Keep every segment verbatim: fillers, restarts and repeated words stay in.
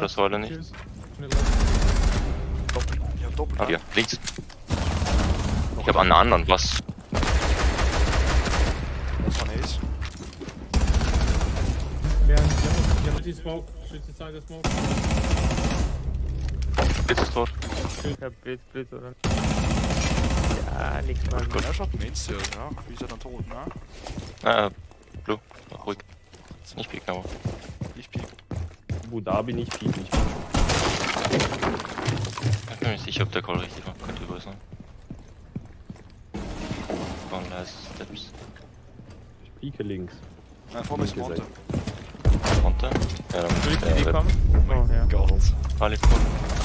der Säule nicht. Tschüss. Doppel. Ich hab doppelt. Ah, hier, links. Ich hab einen anderen, was? Das war ein Ace. Während wir haben die Smoke, schützt die Seite Smoke. Blitz ist tot. Ich hab Blitz, Blitz oder nicht. Ja, liegt mal. Ja, schaut Mains ja. Wie ist er dann tot, ne? Äh, Blue. Ruhig. Nicht pieken, aber. Ich piek. Abu Dhabi nicht piek, nicht Ich bin mir nicht sicher, ob der Call richtig war. Könnte überall sein. One last steps. Ich pieke links. Nein, vor mir ist Linke Monte. Runter. Ja, dann Soll ich äh, die Red- kommen? Oh, ja. Gott. Volley cool.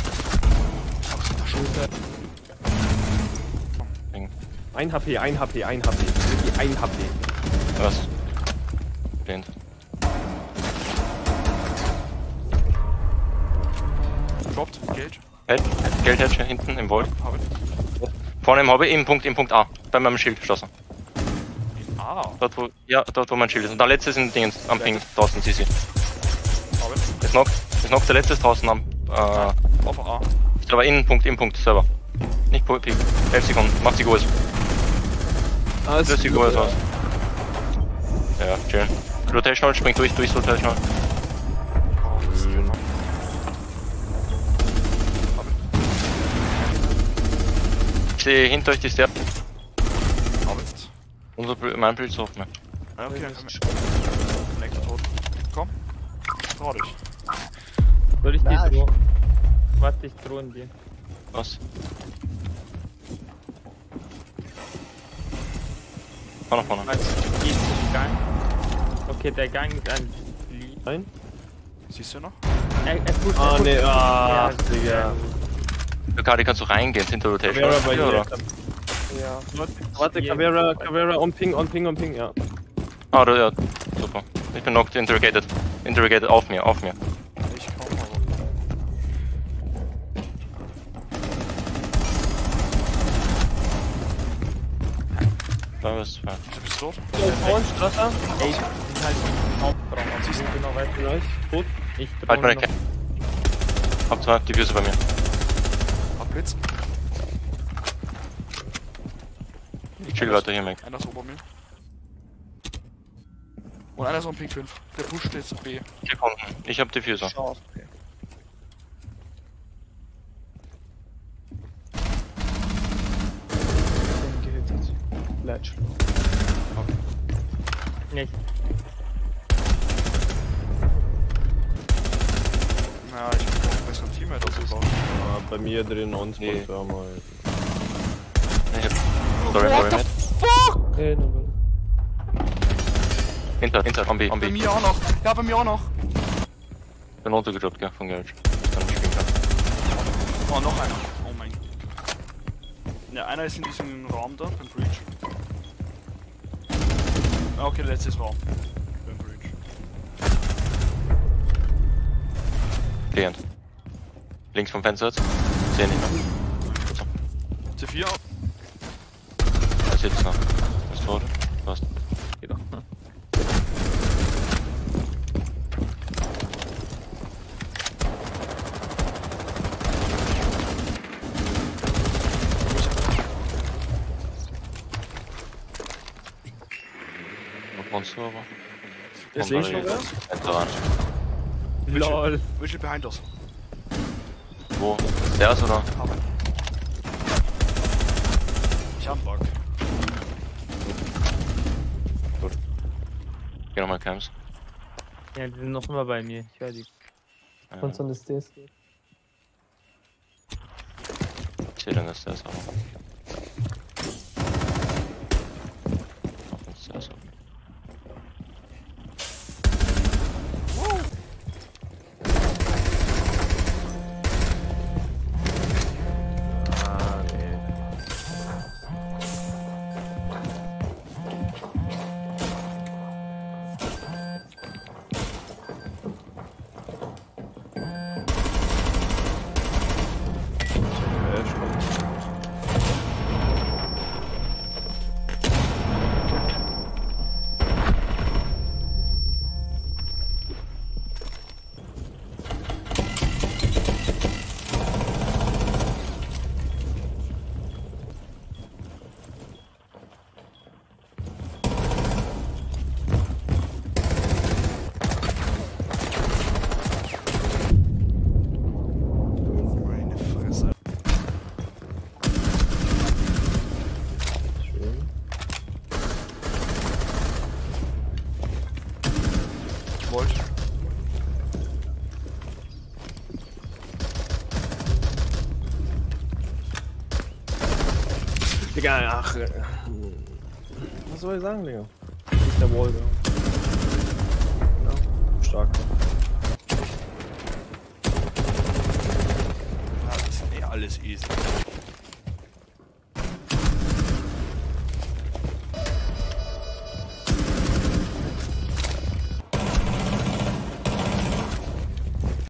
Ding. Ein H P, ein H P, ein H P. Wirklich ein H P. Was? Blind. Droppt. Geld. Head. Geldhedge hinten im Vault. Hab ich. Vorne im Hobby, im Punkt, im Punkt A. Bei meinem Schild geschossen. Ah. Dort wo, ja, dort wo mein Schild ist. Und der letzte ist in Dingens, am Ping, draußen, C C. Hab ich. Das knockt, das knockt der letzte ist draußen am, äh, Auf A. ist aber in Punkt, im Punkt, selber. Nicht Peak. elf Sekunden, macht die Goals. Alles Löst die Goals aus. Ja, chillen. Rotational, springt durch, durch Rotational. Ich sehe hinter euch die Stairs. Hab ich. Unser Bild, mein Bild ist offen. Ne? Ja, okay, dann komm ich. Nächster tot. Komm. Trau dich. Soll ich die Nein. drohen? Warte, ich drohen die. Was? Fahr nach vorne. Was? Geht zum Gang. Okay, der Gang ist ein Lied. Nein? Siehst du noch? Er, er pusht, Ah, er pusht. ne, ah, Ja, Digga. Kari, kannst du reingehen hinter Rotational? Caveira bei Ja, oder? dir. Ja. Warte, Caveira, Caveira, on Ping, on Ping, on Ping, ja. Ah, da, ja, super. Ich bin knocked, interrogated. Interrogated auf mir, auf mir. Ich komm aber. Da ist zwei. Du bist tot? Frauenstraße. Ey, die sind halt im Hauptraum. Also ich genau weiß Nice, tot. ich Halt drohe meine noch. Cap. Hab zwei, die Füße bei mir. Hab Blitz. Ich chill weiter hier, Mac. Einer ist ober mir. Und einer ist um Pink fünf. Der pusht jetzt B. Sekunden. Ich hab Diffuser. Chance. Okay. Den gehittet. Ledge. Nicht. Ja, ich hab einen besseren Teammate ausgebaut. Ah, bei mir drin on Nee. Spot, ja mal. Ich hab. Sorry, sorry, mate. Okay, no, Hinter, hinter, on B, on Bei B. mir auch noch. Ja, bei mir auch noch. Bin runtergedroppt, gell, von Garage. Dann spielen kann. Oh, noch einer. Oh mein Gott. Ja, einer ist in diesem Raum da, beim Breach. Ah, okay, letztes Raum. Beim Breach. Klient. Links vom Fenster jetzt. Seh nicht mehr. C vier. Er sitzt noch. Ist tot. Passt. Geht doch. Noch ein Server. Ist Und links noch Marie. was? Enteran. LOL. Visual behind us. Wo? Der ist oder? Ich hab einen Bug. Gut. Geh nochmal Camps. Ja, die sind noch immer bei mir. Ich höre die. Ja, Und so eine Stairs. ich seh den, dass der ist aber. Auf den Stairs. Ah, nee. Äh, stopp. Digga, ach. äh, Was soll ich sagen, Digga? Ist der Wall, ja. Ja, stark. Ja, das ist eh alles easy.